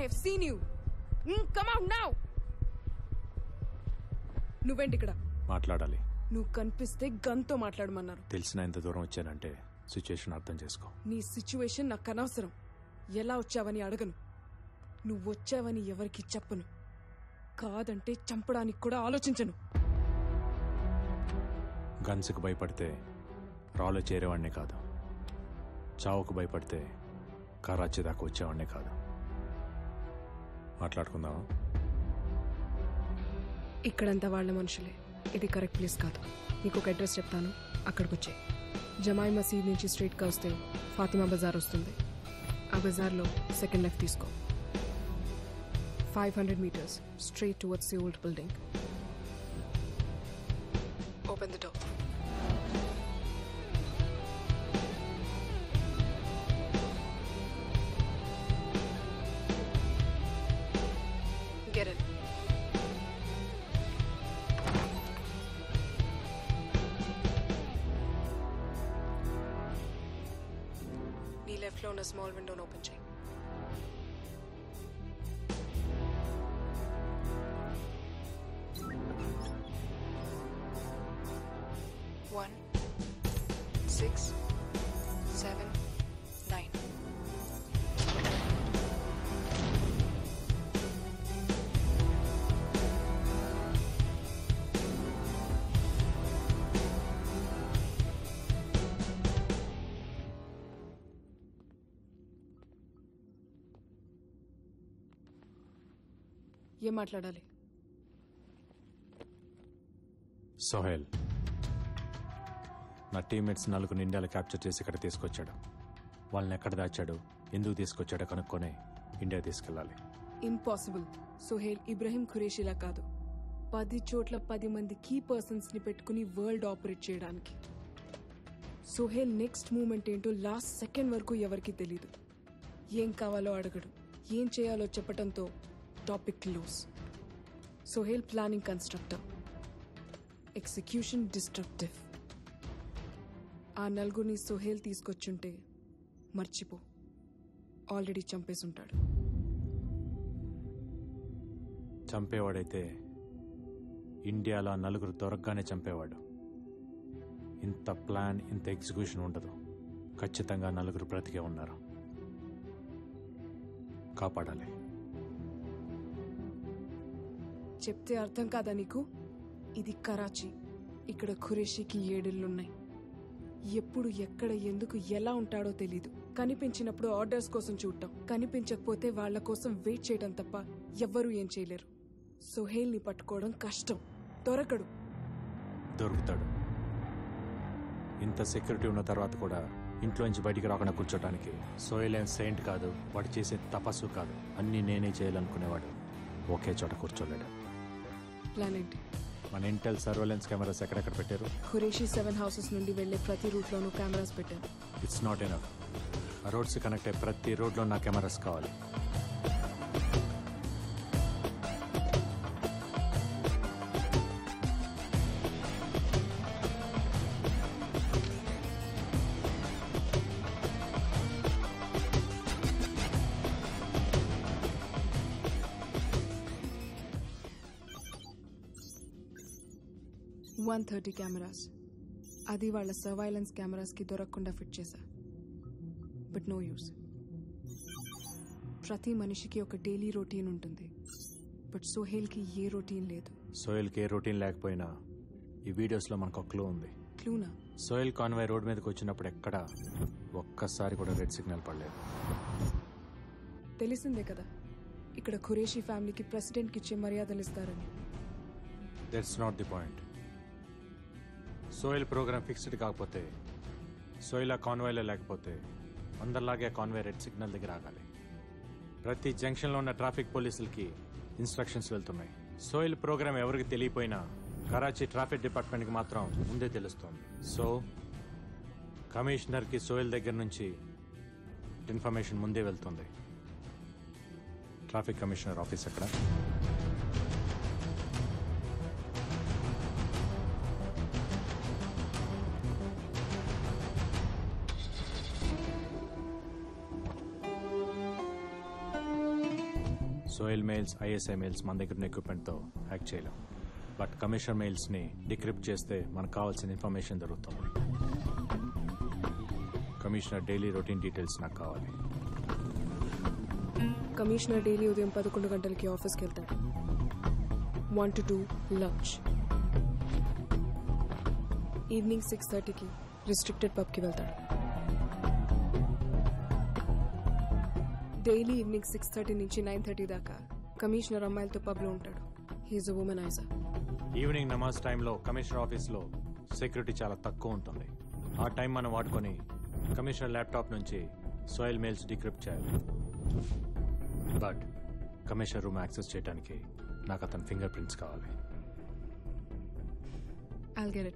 have seen you. Come out now. నువ్వేంటి ఇక్కడ? మాట్లాడాలి. నువ్వు కనిపిస్తే గన్తో మాట్లాడమన్నారు. తెలిసిన ఎంత దూరం వచ్చానంటే సిచ్యువేషన్ అర్థం చేసుకో. నీ సిచ్యువేషన్ నాకు అనవసరం. ఎలా వచ్చావని అడగను. నువ్వు వచ్చావని ఎవరికి చెప్పను. కాదంటే చంపడానికి కూడా ఆలోచించను. గన్స్కి భయపడితే రాలో చేరేవాడినే కాదు, చావుకు భయపడితే కరాచీ దాకా వచ్చేవాడినే కాదు. మాట్లాడుకుందామా? ఇక్కడంతా వాళ్ళ మనుషులే. ఇది కరెక్ట్ ప్లేస్ కాదు. నీకు ఒక అడ్రస్ చెప్తాను, అక్కడికి వచ్చే. జమాయి మసీద్ నుంచి స్ట్రైట్గా వస్తే ఫాతిమా బజార్ వస్తుంది. ఆ బజార్లో సెకండ్ లెఫ్ట్ తీసుకో. 500 meters straight towards the old building. Open the door. Get in. నీ లెఫ్ట్ లో ఉన్న స్మాల్ విండోను ఓపెన్ చేయి. One, 6, 7, 9. ఏం మాట్లాడాలి? సోహెల్ నా టీమ్మేట్స్ 4 ఇండియాలో క్యాప్చర్ చేసి ఇక్కడ తీసుకొచ్చాడు. వాళ్ళని ఎక్కడ దాచాడు, ఎందుకు తీసుకొచ్చాడో కనుక్కొని ఇండియా తీసుకెళ్ళాలి. ఇంపాసిబుల్. సోహెల్ ఇబ్రహీం ఖురేషిలా కాదు. 10 చోట్ల 10 మంది కీ పర్సన్స్ ని పెట్టుకుని వరల్డ్ ఆపరేట్ చేయడానికి. సోహెల్ నెక్స్ట్ మూమెంట్ ఏంటో లాస్ట్ సెకండ్ వరకు ఎవరికి తెలీదు. ఏం కావాలో అడగడు, ఏం చేయాలో చెప్పటంతో topic close. Sohel planning constructor, execution destructive. ఆ నలుగురిని సోహెల్ తీసుకొచ్చుంటే మర్చిపో, ఆల్రెడీ చంపేసుంటాడు. చంపేవాడైతే ఇండియాలో 4 దొరకగానే చంపేవాడు. ఇంత ప్లాన్, ఇంత ఎగ్జిక్యూషన్ ఉండదు. ఖచ్చితంగా 4 బ్రతికే ఉన్నారు. కాపాడాలి. చెప్తే అర్థం కాదా నీకు? ఇది కరాచీ. ఇక్కడ ఖురేషీకి 7 ఇళ్లున్నాయి. ఎప్పుడు, ఎక్కడ, ఎందుకు, ఎలా ఉంటాడో తెలీదు. కనిపించినప్పుడు ఆర్డర్స్ కోసం చూడటం, కనిపించకపోతే వాళ్ల కోసం వెయిట్ చేయడం తప్ప ఎవ్వరూ ఏం చేయలేరు. సోహెల్ ని పట్టుకోవడం కష్టం. దొరకడు. దొరుకుతాడు. ఇంత సెక్యూరిటీ ఉన్న తర్వాత కూడా ఇంట్లోంచి బయటికి రాకుండా కూర్చోటానికి సోహెల్ ఏం సెయింట్ కాదు. వాడు చేసే తపస్సు కాదు. అన్నీ నేనే చేయాలనుకునేవాడు. ఒకే చోట కూర్చోలేడు. ప్లాన్ ఏంటి? మన ఇంటెల్ సర్వేలెన్స్ కెమెరాస్ ఎక్కడెక్కడ పెట్టారు? ఖురేషీ 7 houses నుండి వెళ్లే ప్రతి రూట్లోనూ కెమెరాస్ పెట్టారు. It's not enough. ఆ రోడ్స్ కనెక్ట్ అయ్యే ప్రతి రోడ్లో నా కెమెరాస్ కావాలి. $130 కెమెరాస్. అది వాళ్ళ సర్వైలెన్స్ కెమెరాస్ కి దొరకకుండా ఫిట్ చేశా. But no use. ప్రతి మనిషికి ఒక డైలీ రొటీన్ ఉంటుంది. బట్ సోహెల్ కి ఏ రొటీన్ లేదు. సోహెల్ కి ఏ రొటీన్ లేకపోయినా ఈ వీడియోస్ లో మనకు ఒక క్లూ ఉంది. క్లూనా? సోహెల్ కాన్వాయ్ రోడ్ మీదకి వచ్చినప్పుడు ఎక్కడ ఒక్కసారి కూడా రెడ్ సిగ్నల్ పడలేదు. తెలిసిందే కదా, ఇక్కడ ఖురేషీ ఫ్యామిలీకి ప్రెసిడెంట్ కి ఇచ్చే మర్యాదలు ఇస్తారని. That's not the point. Sohel program fixed కాకపోతే, సోహెల్ ఆ కాన్వాయ్లో లేకపోతే అందరిలాగే కాన్వాయ్ రెడ్ సిగ్నల్ దగ్గర ఆగాలి. ప్రతి జంక్షన్లో ఉన్న ట్రాఫిక్ పోలీసులకి ఇన్స్ట్రక్షన్స్ వెళ్తున్నాయి. సోహెల్ ప్రోగ్రామ్ ఎవరికి తెలియపోయినా కరాచీ ట్రాఫిక్ డిపార్ట్మెంట్కి మాత్రం ముందే తెలుస్తోంది. సో కమిషనర్కి సోహెల్ దగ్గర నుంచి ఇన్ఫర్మేషన్ ముందే వెళ్తుంది. ట్రాఫిక్ కమిషనర్ ఆఫీస్ ఎక్కడ? సోయల్ మెయిల్స్, ఐఎస్ఐ మెయిల్స్ మన దగ్గర ఉన్న ఎక్విప్మెంట్తో హ్యాక్ చేయలేం. బట్ కమిషనర్ మెయిల్స్ని డిక్రిప్ట్ చేస్తే మనకు కావాల్సిన ఇన్ఫర్మేషన్ దొరుకుతుంది. కమిషనర్ డైలీ రొటీన్ డీటెయిల్స్ నాకు కావాలి. కమిషనర్ డైలీ ఉదయం 11 గంటలకి ఆఫీస్కి వెళ్తాడు. 1 to 2 లంచ్. ఈవినింగ్ 6:30కి రిస్ట్రిక్టెడ్ పబ్కి వెళ్తాడు. డైలీ ఈవినింగ్ 6:30 నుంచి 9:30 దాకా కమిషనర్ అమ్మాయిలతో పబ్లో ఉంటాడు. హీఈస్ అ వుమనైజర్. ఈవినింగ్ నమాజ్ టైంలో కమిషనర్ ఆఫీస్లో సెక్యూరిటీ చాలా తక్కువ ఉంటుంది. ఆ టైం మనం వాడుకొని కమిషనర్ ల్యాప్టాప్ నుంచి సోయల్ మెయిల్స్ డిక్రిప్ట్ చేయాలి. బట్ కమిషనర్ రూమ్ యాక్సెస్ చేయడానికి నాకు అతని ఫింగర్ ప్రింట్స్ కావాలి. I'll get it.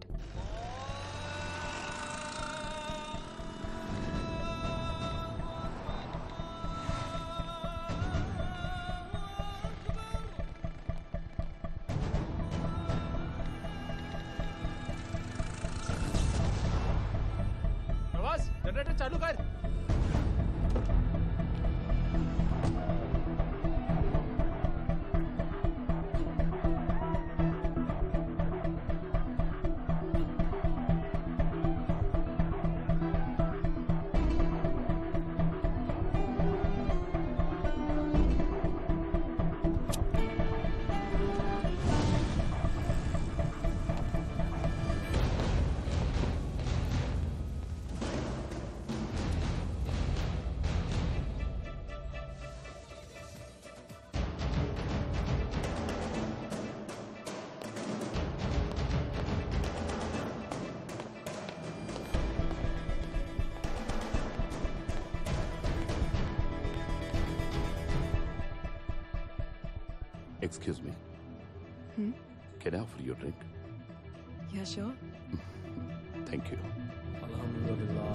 जनरेटर चालू कर. Excuse me. Can I offer you a drink? Yeah, sure. Thank you. Alhamdulillah.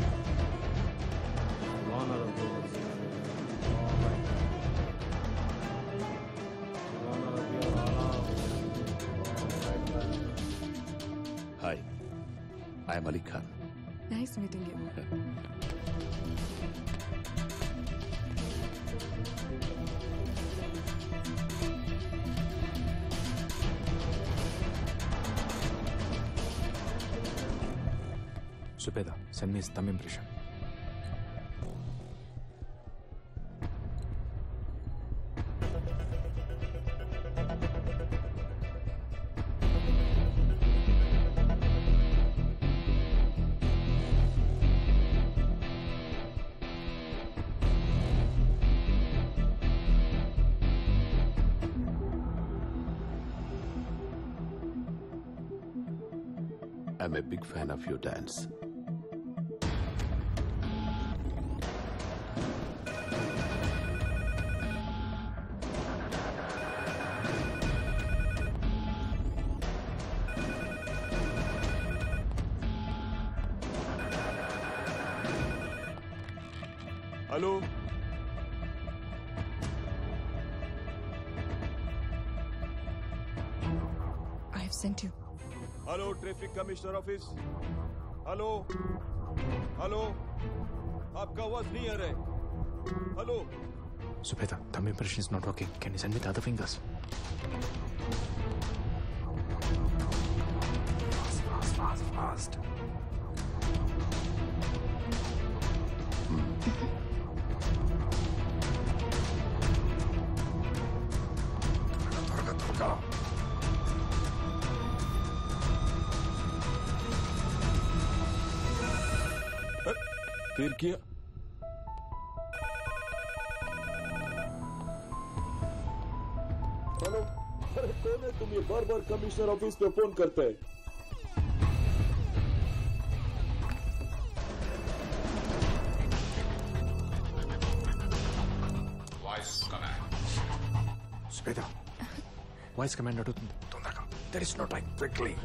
Hi, I am Ali Khan. Nice meeting you. Subeda, send me his thumb impression. I'm a big fan of your dance. Hello? I've sent you. Hello, traffic commissioner office. Hello hello आपका आवाज नहीं आ रहा है. Hello. Subeda, thumb impression is not working. Can you send me the other fingers? Fast. త్వరగా. फिर किया. Hello. अरे कौन है तुम? ये बार बार कमिश्नर ऑफिस पे फोन करते हैं. Subeda, వాయిస్ కమాండ్ అడుగుతుంది. తొందరగా. There is no time. Quickly.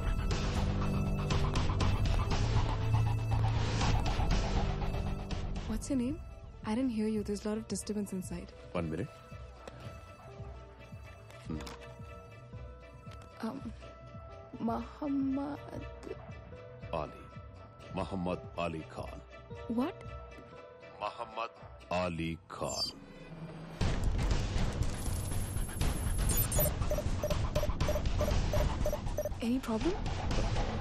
What's your name? I didn't hear you. There's a lot of disturbance inside. 1 minute. Muhammad. Ali. Muhammad Ali Khan. What? Muhammad Ali Khan. Any problem?